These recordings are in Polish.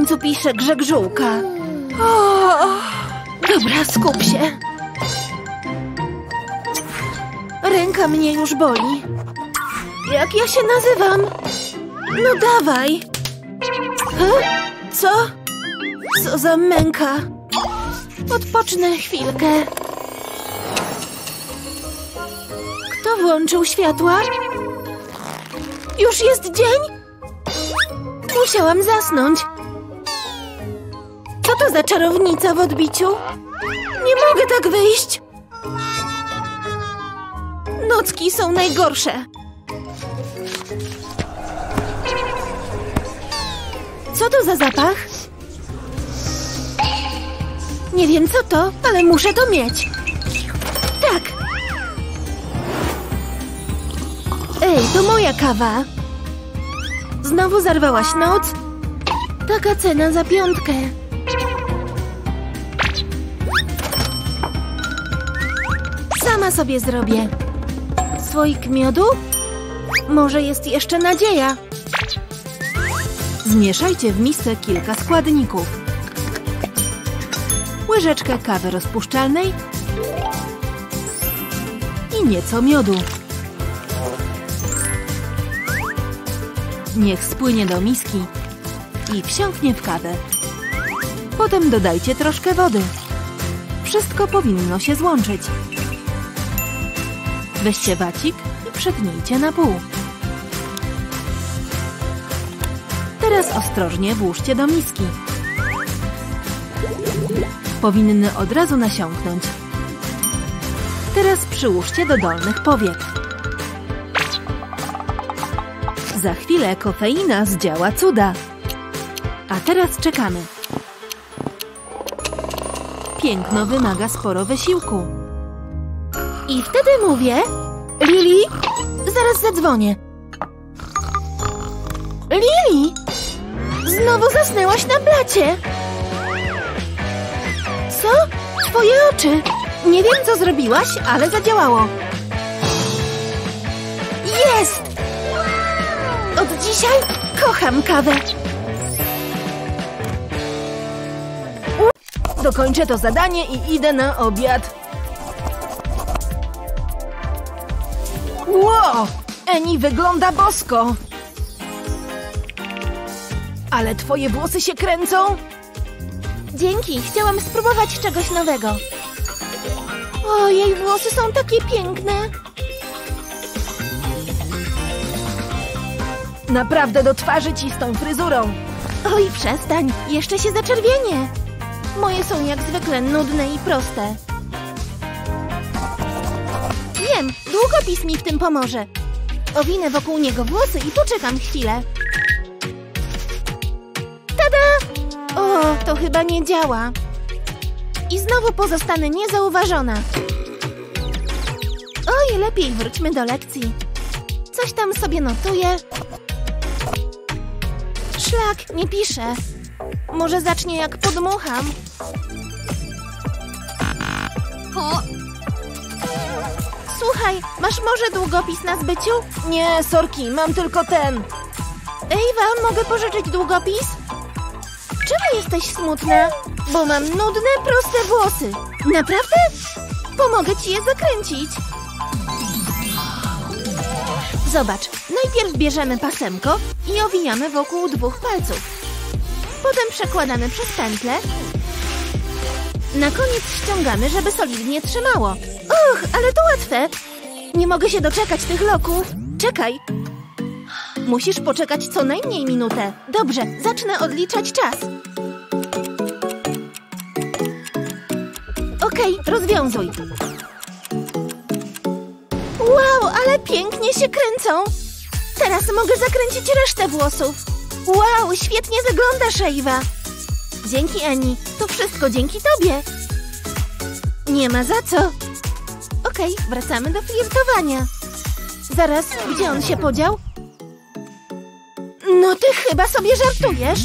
końcu piszę Grzegżółka. Dobra, skup się. Ręka mnie już boli. Jak ja się nazywam? No dawaj. Co? Co za męka. Odpocznę chwilkę. Kto włączył światła? Już jest dzień? Musiałam zasnąć. Co to za czarownica w odbiciu? Nie mogę tak wyjść. Nocki są najgorsze. Co to za zapach? Nie wiem co to, ale muszę to mieć. Tak. Ej, to moja kawa. Znowu zarwałaś noc? Taka cena za 5. Sama sobie zrobię. Słoik miodu? Może jest jeszcze nadzieja. Zmieszajcie w misce kilka składników. Łyżeczkę kawy rozpuszczalnej i nieco miodu. Niech spłynie do miski i wsiąknie w kawę. Potem dodajcie troszkę wody. Wszystko powinno się złączyć. Weźcie wacik i przetnijcie na pół. Teraz ostrożnie włóżcie do miski. Powinny od razu nasiąknąć. Teraz przyłóżcie do dolnych powiek. Za chwilę kofeina zdziała cuda. A teraz czekamy. Piękno wymaga sporo wysiłku. I wtedy mówię... Lili, zaraz zadzwonię. Lili! Znowu zasnęłaś na blacie. Co? Twoje oczy. Nie wiem, co zrobiłaś, ale zadziałało. Jest! Od dzisiaj kocham kawę. Dokończę to zadanie i idę na obiad. Wow! Eni wygląda bosko. Ale twoje włosy się kręcą. Dzięki, chciałam spróbować czegoś nowego. O, jej włosy są takie piękne. Naprawdę do twarzy ci z tą fryzurą. Oj, przestań, jeszcze się zaczerwienię. Moje są jak zwykle nudne i proste. Wiem, długopis mi w tym pomoże. Owinę wokół niego włosy i poczekam chwilę. Tada! O, to chyba nie działa. I znowu pozostanę niezauważona. Oj, lepiej wróćmy do lekcji. Coś tam sobie notuję. Szlak, nie piszę. Może zacznie jak podmucham. Słuchaj, masz może długopis na zbyciu? Nie, sorki, mam tylko ten. Ewa, mogę pożyczyć długopis? Czemu jesteś smutna? Bo mam nudne, proste włosy. Naprawdę? Pomogę ci je zakręcić. Zobacz, najpierw bierzemy pasemko i owijamy wokół 2 palców. Potem przekładamy przez pętlę. Na koniec ściągamy, żeby solidnie trzymało. Och, ale to łatwe. Nie mogę się doczekać tych loków. Czekaj. Musisz poczekać co najmniej minutę. Dobrze, zacznę odliczać czas. Okej, rozwiązuj. Wow, ale pięknie się kręcą. Teraz mogę zakręcić resztę włosów. Wow, świetnie wyglądasz, Ewa. Dzięki, Eni. To wszystko dzięki tobie. Nie ma za co. Okej, wracamy do flirtowania. Zaraz, gdzie on się podział? No ty chyba sobie żartujesz.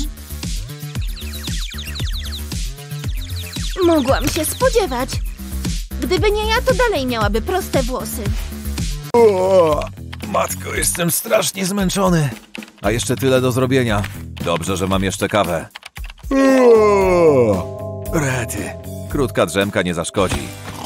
Mogłam się spodziewać. Gdyby nie ja, to dalej miałaby proste włosy. O, matko, jestem strasznie zmęczony. A jeszcze tyle do zrobienia. Dobrze, że mam jeszcze kawę. Rety. Krótka drzemka nie zaszkodzi.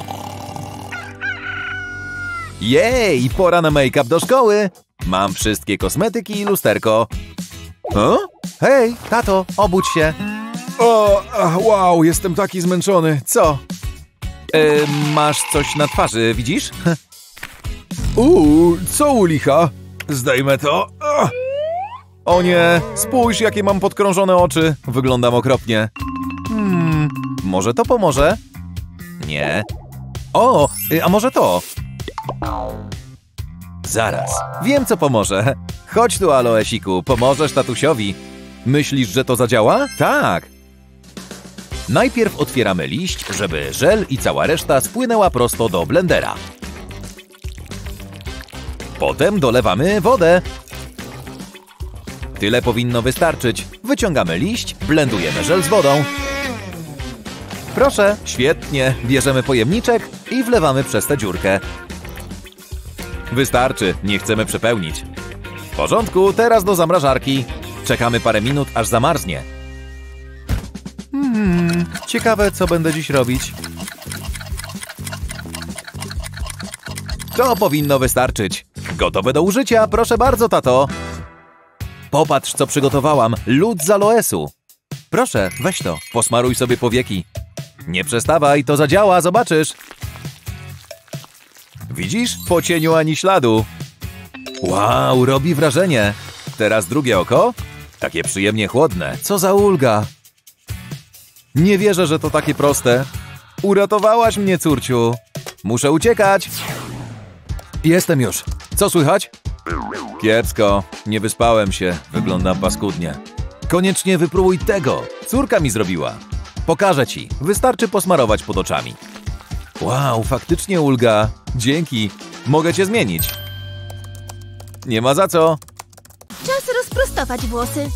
Jej, pora na make-up do szkoły. Mam wszystkie kosmetyki i lusterko. O? Hej, tato, obudź się. Wow, jestem taki zmęczony. Co? Masz coś na twarzy, widzisz? Co u licha? Zdejmę to. O nie, spójrz, jakie mam podkrążone oczy. Wyglądam okropnie. Może to pomoże? Nie. O, a może to? Zaraz, wiem co pomoże. Chodź tu, Aloesiku, pomożesz tatusiowi. Myślisz, że to zadziała? Tak. Najpierw otwieramy liść, żeby żel i cała reszta spłynęła prosto do blendera. Potem dolewamy wodę. Tyle powinno wystarczyć. Wyciągamy liść, blendujemy żel z wodą. Proszę, świetnie. Bierzemy pojemniczek i wlewamy przez tę dziurkę. Wystarczy, nie chcemy przepełnić. W porządku, teraz do zamrażarki. Czekamy parę minut, aż zamarznie. Ciekawe, co będę dziś robić. To powinno wystarczyć. Gotowe do użycia, proszę bardzo, tato. Popatrz, co przygotowałam. Lód z aloesu. Proszę, weź to, posmaruj sobie powieki. Nie przestawaj, to zadziała, zobaczysz. Widzisz? Po cieniu ani śladu. Wow, robi wrażenie. Teraz drugie oko. Takie przyjemnie chłodne. Co za ulga. Nie wierzę, że to takie proste. Uratowałaś mnie, córciu. Muszę uciekać. Jestem już. Co słychać? Kiepsko. Nie wyspałem się. Wyglądam paskudnie. Koniecznie wypróbuj tego. Córka mi zrobiła. Pokażę ci. Wystarczy posmarować pod oczami. Wow, faktycznie ulga. Dzięki. Mogę cię zmienić. Nie ma za co. Czas rozprostować włosy.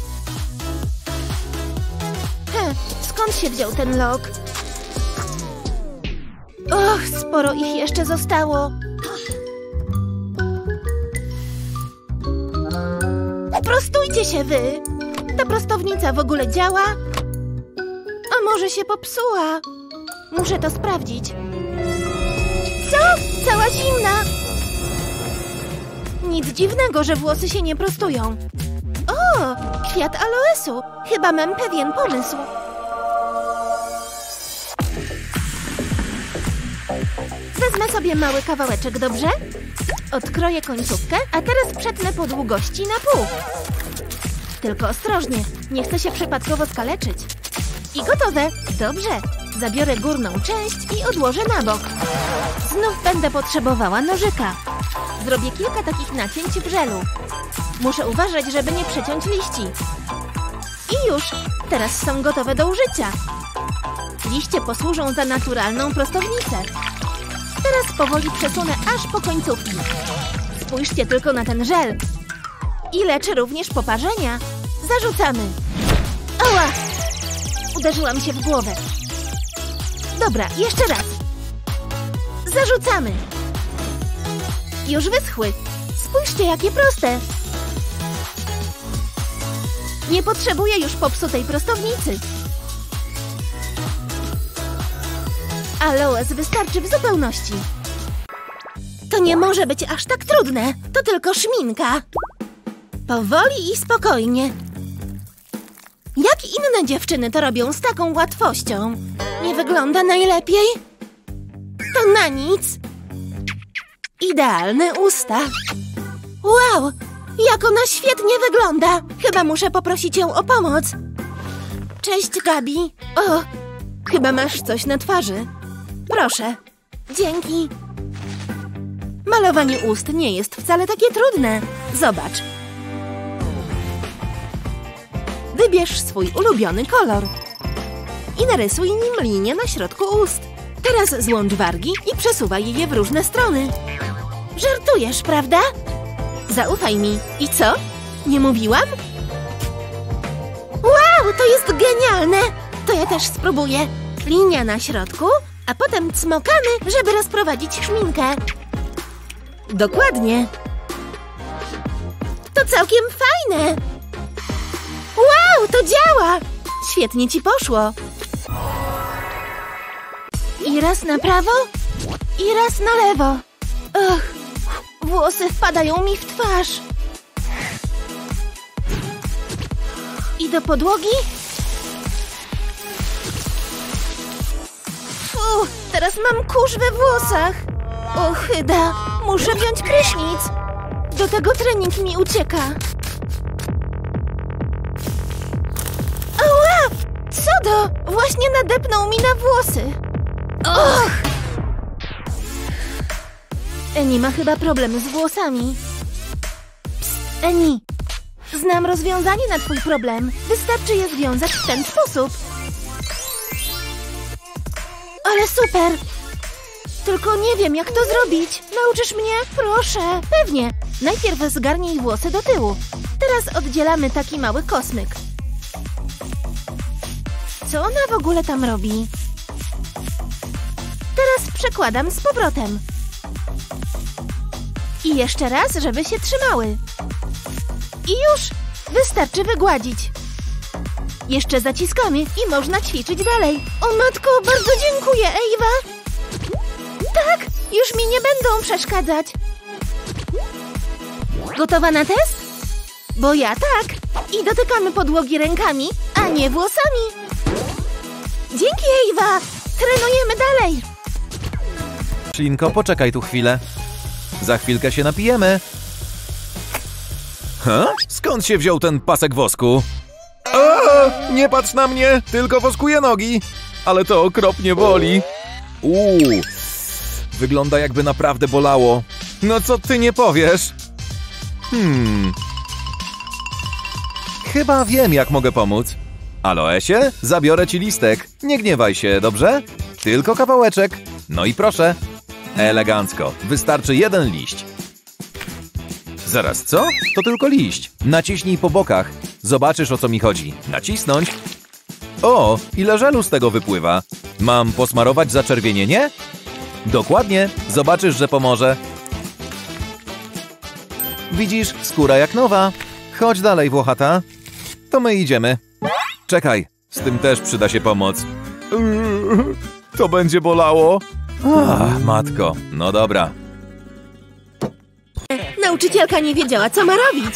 Skąd się wziął ten lok? Och, sporo ich jeszcze zostało. Prostujcie się wy! Ta prostownica w ogóle działa? A może się popsuła? Muszę to sprawdzić. Co? Cała zimna! Nic dziwnego, że włosy się nie prostują. O, kwiat aloesu. Chyba mam pewien pomysł. Wezmę sobie mały kawałeczek, dobrze? Odkroję końcówkę, a teraz przetnę po długości na pół. Tylko ostrożnie, nie chcę się przypadkowo skaleczyć. I gotowe. Dobrze. Zabiorę górną część i odłożę na bok. Znów będę potrzebowała nożyka. Zrobię kilka takich nacięć w żelu. Muszę uważać, żeby nie przeciąć liści. I już. Teraz są gotowe do użycia. Liście posłużą za naturalną prostownicę. Teraz powoli przesunę aż po końcówki. Spójrzcie tylko na ten żel. I leczy również poparzenia. Zarzucamy. Ała! Uderzyłam się w głowę. Dobra, jeszcze raz. Zarzucamy. Już wyschły. Spójrzcie, jakie proste. Nie potrzebuję już popsutej prostownicy. Aloes wystarczy w zupełności. To nie może być aż tak trudne. To tylko szminka. Powoli i spokojnie. Jak inne dziewczyny to robią z taką łatwością? Nie wygląda najlepiej? To na nic. Idealne usta. Wow, jak ona świetnie wygląda. Chyba muszę poprosić ją o pomoc. Cześć, Gabi. O, chyba masz coś na twarzy. Proszę. Dzięki. Malowanie ust nie jest wcale takie trudne. Zobacz. Wybierz swój ulubiony kolor i narysuj nim linię na środku ust. Teraz złącz wargi i przesuwaj je w różne strony. Żartujesz, prawda? Zaufaj mi. I co? Nie mówiłam? Wow, to jest genialne! To ja też spróbuję. Linia na środku, a potem cmokamy, żeby rozprowadzić szminkę. Dokładnie. To całkiem fajne. Wow, to działa! Świetnie ci poszło. I raz na prawo, i raz na lewo. Ach, włosy wpadają mi w twarz. I do podłogi. Teraz mam kurz we włosach. Ochyda, muszę wziąć prysznic. Do tego trening mi ucieka. Ała! Co to? Właśnie nadepnął mi na włosy. Och! Eni ma chyba problem z włosami. Psst, Eni. Znam rozwiązanie na twój problem. Wystarczy je związać w ten sposób. Ale super! Tylko nie wiem, jak to zrobić. Nauczysz mnie? Proszę. Pewnie. Najpierw zgarnij włosy do tyłu. Teraz oddzielamy taki mały kosmyk. Co ona w ogóle tam robi? Teraz przekładam z powrotem. I jeszcze raz, żeby się trzymały. I już! Wystarczy wygładzić. Jeszcze zaciskamy i można ćwiczyć dalej. O matko, bardzo dziękuję, Ewa! Tak, już mi nie będą przeszkadzać. Gotowa na test? Bo ja tak. I dotykamy podłogi rękami, a nie włosami. Dzięki, Ewa! Trenujemy dalej. Ślinko, poczekaj tu chwilę. Za chwilkę się napijemy. Skąd się wziął ten pasek wosku? Nie patrz na mnie, tylko woskuję nogi. Ale to okropnie boli. Wygląda, jakby naprawdę bolało. No co ty nie powiesz? Chyba wiem, jak mogę pomóc. Aloesie, zabiorę ci listek. Nie gniewaj się, dobrze? Tylko kawałeczek. No i proszę. Elegancko. Wystarczy jeden liść. Zaraz, co? To tylko liść. Naciśnij po bokach. Zobaczysz, o co mi chodzi. Nacisnąć. O, ile żelu z tego wypływa. Mam posmarować zaczerwienienie? Dokładnie. Zobaczysz, że pomoże. Widzisz, skóra jak nowa. Chodź dalej, Włochata. To my idziemy. Czekaj, z tym też przyda się pomoc. To będzie bolało. Matko, no dobra. Nauczycielka nie wiedziała, co ma robić.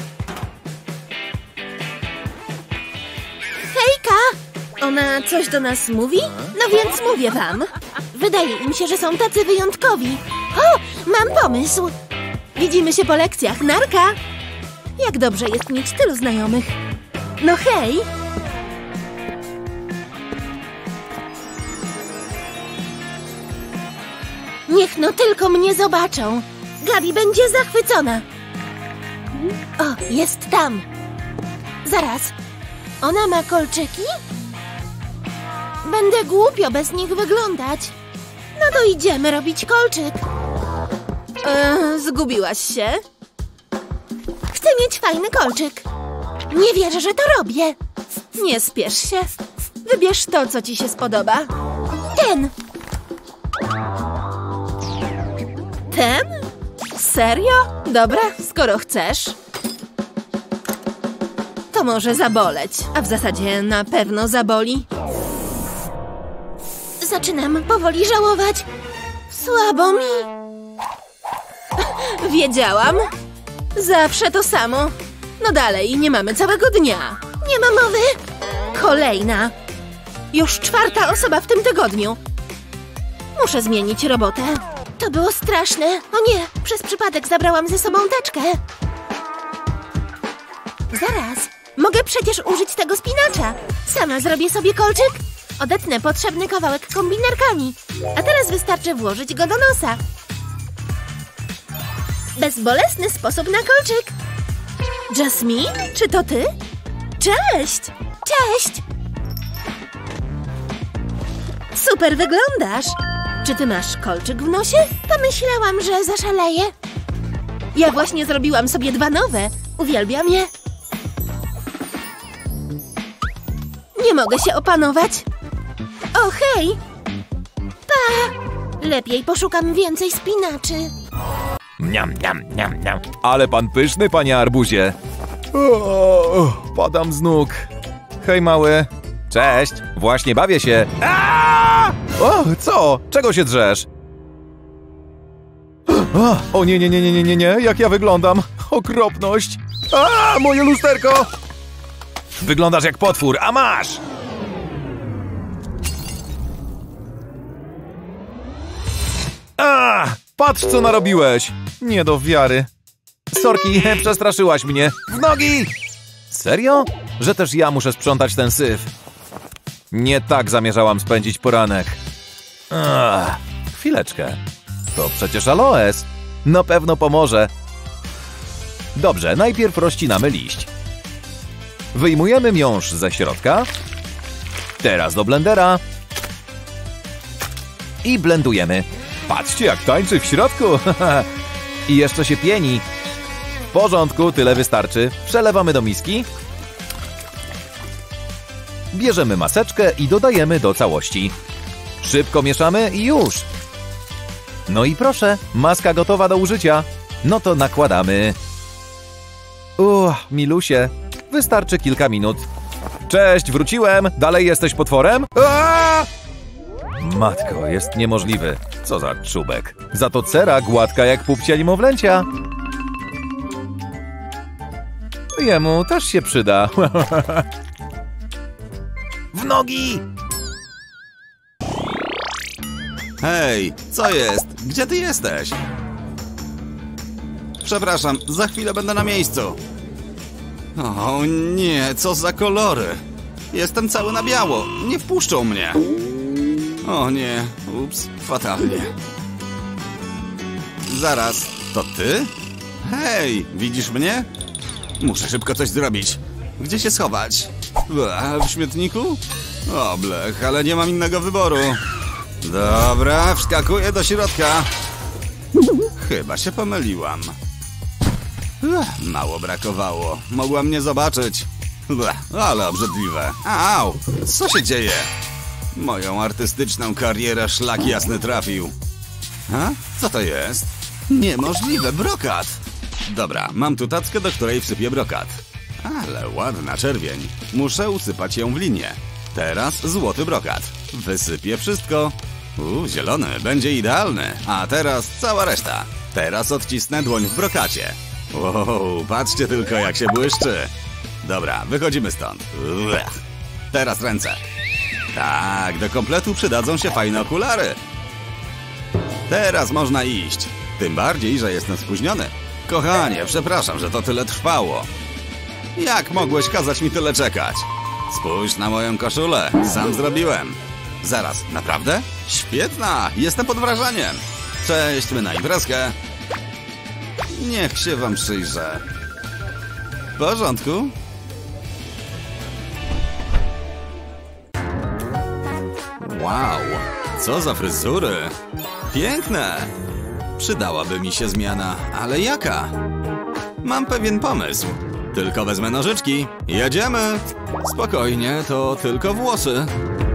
Hejka! Ona coś do nas mówi? No więc mówię wam. Wydaje im się, że są tacy wyjątkowi. O, mam pomysł. Widzimy się po lekcjach, narka! Jak dobrze jest mieć tylu znajomych. No hej! Niech no tylko mnie zobaczą. Gabi będzie zachwycona. O, jest tam. Zaraz. Ona ma kolczyki? Będę głupio bez nich wyglądać. No to idziemy robić kolczyk. Zgubiłaś się? Chcę mieć fajny kolczyk. Nie wierzę, że to robię. Nie spiesz się. Wybierz to, co ci się spodoba. Ten. Ten? Serio? Dobra, skoro chcesz. To może zaboleć, a w zasadzie na pewno zaboli. Zaczynam powoli żałować. Słabo mi. Wiedziałam. Zawsze to samo. No dalej, nie mamy całego dnia. Nie ma mowy. Kolejna. Już 4. osoba w tym tygodniu. Muszę zmienić robotę. To było straszne. O nie, przez przypadek zabrałam ze sobą teczkę. Zaraz. Mogę przecież użyć tego spinacza. Sama zrobię sobie kolczyk. Odetnę potrzebny kawałek kombinerkami. A teraz wystarczy włożyć go do nosa. Bezbolesny sposób na kolczyk. Jasmine, czy to ty? Cześć! Cześć! Super wyglądasz. Czy ty masz kolczyk w nosie? Pomyślałam, że zaszaleję. Ja właśnie zrobiłam sobie 2 nowe. Uwielbiam je. Nie mogę się opanować. O, hej! Pa! Lepiej poszukam więcej spinaczy. Niam, niam, niam, niam. Ale pan pyszny, panie arbuzie. Padam z nóg. Hej, mały. Cześć, właśnie bawię się. Aaaa! O, co? Czego się drzesz? O nie, jak ja wyglądam? Okropność. A, moje lusterko! Wyglądasz jak potwór, a masz! A, patrz co narobiłeś! Nie do wiary. Sorki, przestraszyłaś mnie. W nogi! Serio? Że też ja muszę sprzątać ten syf. Nie tak zamierzałam spędzić poranek. Chwileczkę. To przecież aloes. Na pewno pomoże. Dobrze, najpierw rozcinamy liść. Wyjmujemy miąższ ze środka. Teraz do blendera. I blendujemy. Patrzcie, jak tańczy w środku. I jeszcze się pieni. W porządku, tyle wystarczy. Przelewamy do miski. Bierzemy maseczkę i dodajemy do całości. Szybko mieszamy i już. No i proszę, maska gotowa do użycia. No to nakładamy. Milusie, wystarczy kilka minut. Cześć, wróciłem. Dalej jesteś potworem? Aaaa! Matko, jest niemożliwy. Co za czubek. Za to cera gładka jak pupcia niemowlęcia. Jemu też się przyda. W nogi! Hej, co jest? Gdzie ty jesteś? Przepraszam, za chwilę będę na miejscu. O nie, co za kolory. Jestem cały na biało, nie wpuszczą mnie. O nie, ups, fatalnie. Zaraz, to ty? Hej, widzisz mnie? Muszę szybko coś zrobić. Gdzie się schować? W śmietniku? O blech, ale nie mam innego wyboru. Dobra, wskakuję do środka. Chyba się pomyliłam. Mało brakowało. Mogła mnie zobaczyć. Ale obrzydliwe. Au! Co się dzieje? Moją artystyczną karierę szlak jasny trafił. Co to jest? Niemożliwe, brokat! Dobra, mam tu tackę, do której wsypię brokat. Ale ładna czerwień. Muszę usypać ją w linię. Teraz złoty brokat. Wysypię wszystko. Zielony, będzie idealny. A teraz cała reszta. Teraz odcisnę dłoń w brokacie. Wow, patrzcie tylko jak się błyszczy. Dobra, wychodzimy stąd. Teraz ręce. Tak, do kompletu przydadzą się fajne okulary. Teraz można iść. Tym bardziej, że jestem spóźniony. Kochanie, przepraszam, że to tyle trwało. Jak mogłeś kazać mi tyle czekać? Spójrz na moją koszulę, sam zrobiłem. Zaraz, naprawdę? Świetna, jestem pod wrażeniem. Cześć, my na imprezkę. Niech się wam przyjrzę. W porządku? Wow, co za fryzury. Piękne. Przydałaby mi się zmiana, ale jaka? Mam pewien pomysł. Tylko wezmę nożyczki. Jedziemy. Spokojnie, to tylko włosy.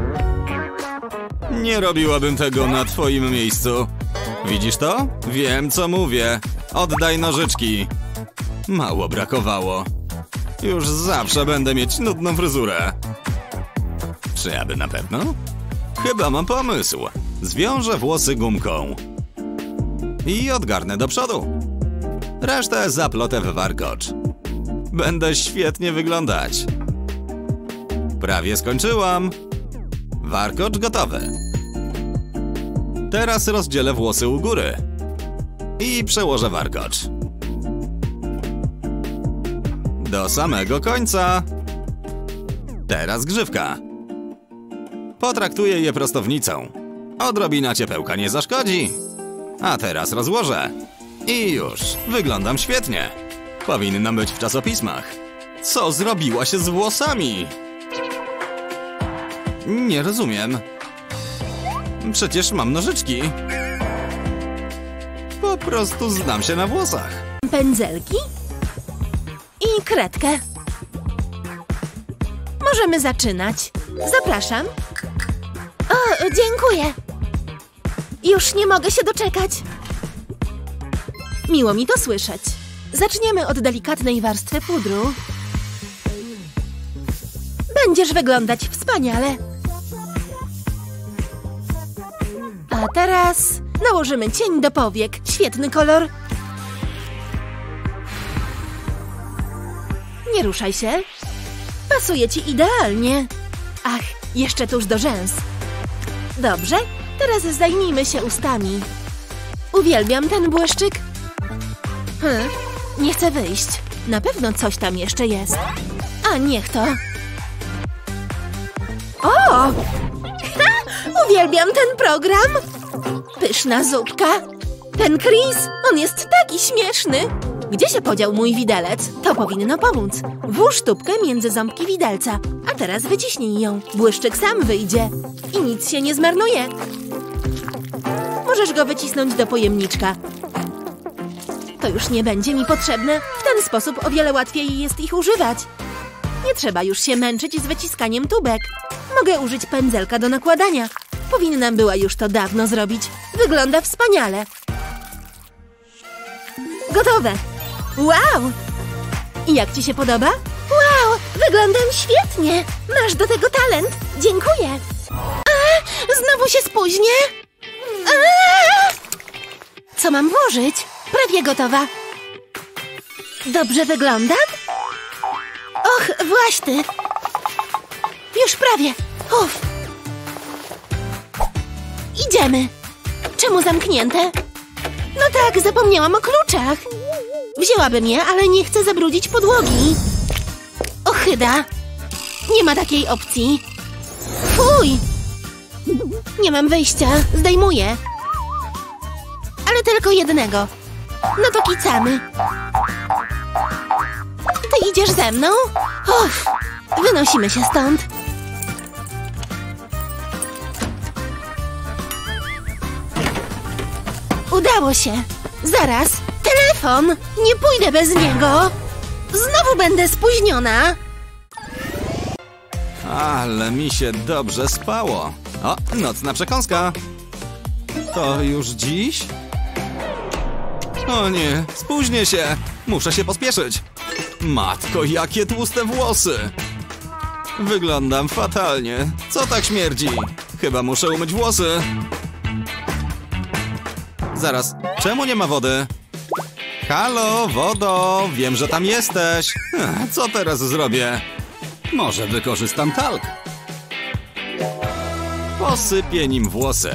Nie robiłabym tego na twoim miejscu. Widzisz to? Wiem, co mówię. Oddaj nożyczki. Mało brakowało. Już zawsze będę mieć nudną fryzurę. Czy aby na pewno? Chyba mam pomysł. Zwiążę włosy gumką. I odgarnę do przodu. Resztę zaplotę w warkocz. Będę świetnie wyglądać. Prawie skończyłam. Warkocz gotowy. Teraz rozdzielę włosy u góry. I przełożę warkocz. Do samego końca. Teraz grzywka. Potraktuję je prostownicą. Odrobina ciepełka nie zaszkodzi. A teraz rozłożę. I już. Wyglądam świetnie. Powinnam być w czasopismach. Co zrobiła się z włosami? Nie rozumiem. Przecież mam nożyczki. Po prostu znam się na włosach. Pędzelki i kredkę. Możemy zaczynać. Zapraszam. O, dziękuję. Już nie mogę się doczekać. Miło mi to słyszeć. Zaczniemy od delikatnej warstwy pudru. Będziesz wyglądać wspaniale. A teraz nałożymy cień do powiek. Świetny kolor. Nie ruszaj się. Pasuje ci idealnie. Ach, jeszcze tuż do rzęs. Dobrze, teraz zajmijmy się ustami. Uwielbiam ten błyszczyk. Nie chcę wyjść. Na pewno coś tam jeszcze jest. A niech to. O! Uwielbiam ten program. Pyszna zupka. Ten Chris, on jest taki śmieszny. Gdzie się podział mój widelec? To powinno pomóc. Włóż tubkę między ząbki widelca. A teraz wyciśnij ją. Błyszczyk sam wyjdzie. I nic się nie zmarnuje. Możesz go wycisnąć do pojemniczka. To już nie będzie mi potrzebne. W ten sposób o wiele łatwiej jest ich używać. Nie trzeba już się męczyć z wyciskaniem tubek. Mogę użyć pędzelka do nakładania. Powinnam była już to dawno zrobić. Wygląda wspaniale. Gotowe. Wow! I jak ci się podoba? Wow! Wyglądam świetnie! Masz do tego talent. Dziękuję. Znowu się spóźnię. Co mam włożyć? Prawie gotowa. Dobrze wyglądam? Och, właśnie. Już prawie. Uff. Idziemy. Czemu zamknięte? No tak, zapomniałam o kluczach. Wzięłabym je, ale nie chcę zabrudzić podłogi. Ohyda. Nie ma takiej opcji. Fuj. Nie mam wyjścia. Zdejmuję. Ale tylko jednego. No to kicamy. Ty idziesz ze mną? Uff. Wynosimy się stąd. Udało się. Zaraz. Telefon. Nie pójdę bez niego. Znowu będę spóźniona. Ale mi się dobrze spało. O, nocna przekąska. To już dziś? O nie, spóźnię się. Muszę się pospieszyć. Matko, jakie tłuste włosy. Wyglądam fatalnie. Co tak śmierdzi? Chyba muszę umyć włosy. Zaraz, czemu nie ma wody? Halo, wodo, wiem, że tam jesteś. Co teraz zrobię? Może wykorzystam talk. Posypię nim włosy.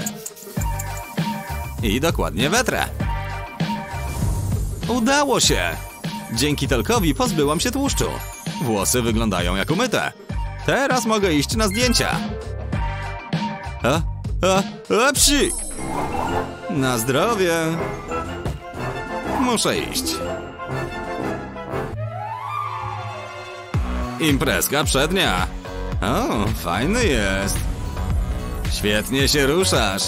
I dokładnie wetrę. Udało się! Dzięki talkowi pozbyłam się tłuszczu. Włosy wyglądają jak umyte. Teraz mogę iść na zdjęcia. Psik! Na zdrowie. Muszę iść. Imprezka przednia. O, fajny jest. Świetnie się ruszasz.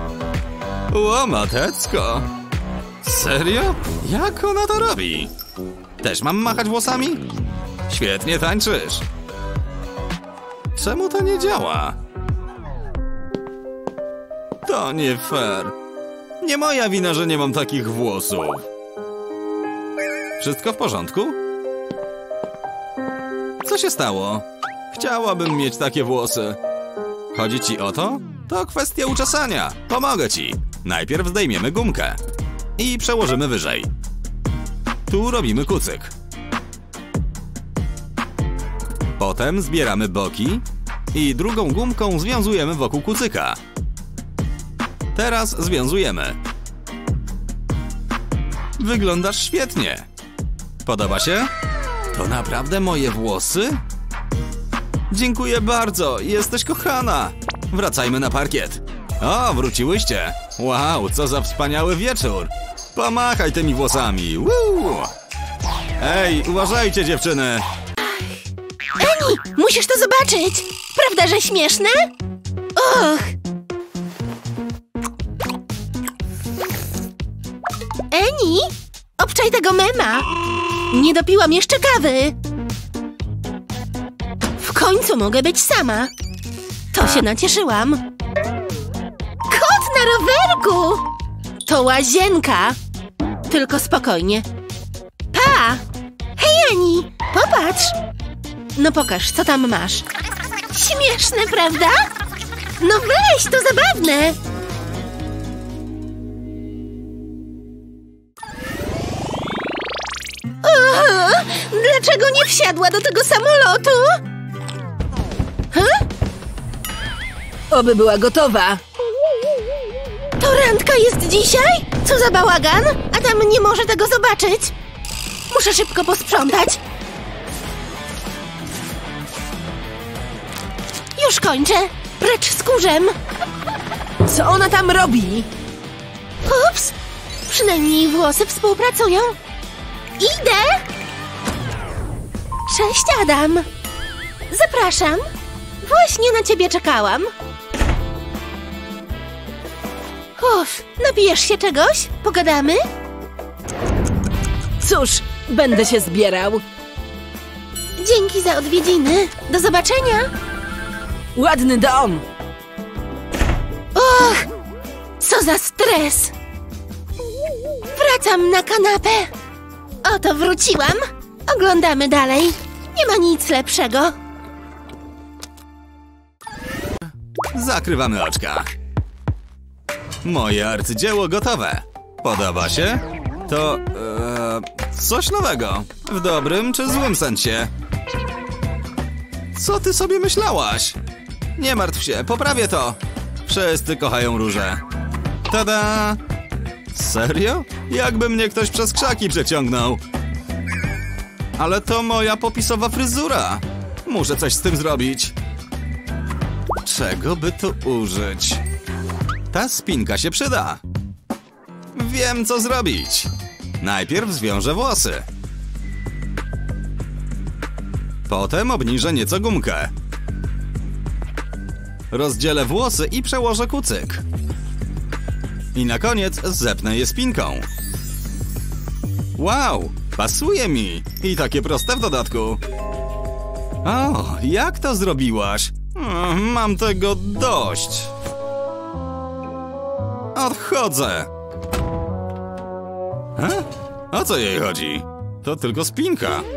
Łomatecko. Serio? Jak ona to robi? Też mam machać włosami? Świetnie tańczysz. Czemu to nie działa? To nie fair. Nie moja wina, że nie mam takich włosów. Wszystko w porządku? Co się stało? Chciałabym mieć takie włosy. Chodzi ci o to? To kwestia uczesania. Pomogę ci. Najpierw zdejmiemy gumkę. I przełożymy wyżej. Tu robimy kucyk. Potem zbieramy boki i drugą gumką związujemy wokół kucyka. Teraz związujemy. Wyglądasz świetnie. Podoba się? To naprawdę moje włosy? Dziękuję bardzo, jesteś kochana. Wracajmy na parkiet. O, wróciłyście. Wow, co za wspaniały wieczór. Pomachaj tymi włosami. Woo! Ej, uważajcie, dziewczyny. Eni, musisz to zobaczyć. Prawda, że śmieszne? Och. Eni, obczaj tego mema. Nie dopiłam jeszcze kawy. W końcu mogę być sama. To się nacieszyłam. Kot na rowerku! To łazienka. Tylko spokojnie. Pa! Hej, Eni, popatrz. No pokaż, co tam masz. Śmieszne, prawda? No weź, to zabawne! O, dlaczego nie wsiadła do tego samolotu? Oby była gotowa. To randka jest dzisiaj? Co za bałagan? Adam nie może tego zobaczyć. Muszę szybko posprzątać. Już kończę. Precz z kurzem. Co ona tam robi? Ups! Przynajmniej włosy współpracują. Idę! Cześć, Adam. Zapraszam. Właśnie na ciebie czekałam. Uff, napijesz się czegoś? Pogadamy? Cóż, będę się zbierał. Dzięki za odwiedziny. Do zobaczenia. Ładny dom. Och, co za stres. Wracam na kanapę. Oto wróciłam. Oglądamy dalej. Nie ma nic lepszego. Zakrywamy oczka. Moje arcydzieło gotowe. Podoba się? To coś nowego. W dobrym czy złym sensie. Co ty sobie myślałaś? Nie martw się, poprawię to. Wszyscy kochają róże. Tada! Serio? Jakby mnie ktoś przez krzaki przeciągnął. Ale to moja popisowa fryzura. Muszę coś z tym zrobić. Czego by tu użyć? Ta spinka się przyda. Wiem, co zrobić. Najpierw zwiążę włosy. Potem obniżę nieco gumkę. Rozdzielę włosy i przełożę kucyk. I na koniec zepnę je spinką. Wow, pasuje mi. I takie proste w dodatku. O, jak to zrobiłaś? Mam tego dość. Odchodzę. O co jej chodzi? To tylko spinka.